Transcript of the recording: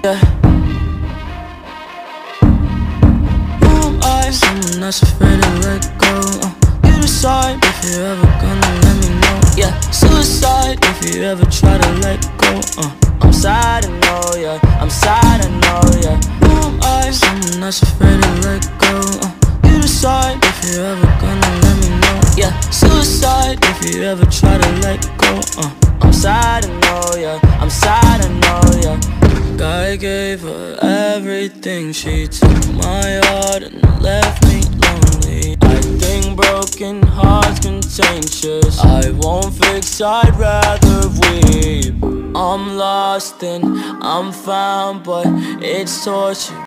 Yeah. Who am I? Someone that's afraid to let go. You decide if you're ever gonna let me know. Yeah, suicide if you ever try to let go. I'm sad, I know, yeah. I'm sad, I know, yeah. Who am I? Someone that's afraid to let go. You decide if you're ever gonna let me know. Yeah, suicide if you ever try to let go. I'm sad, I know, yeah. I'm sad, I know, yeah. I gave her everything. She took my heart and left me lonely. I think broken hearts contagious. I won't fix, I'd rather weep. I'm lost and I'm found, but it's torture.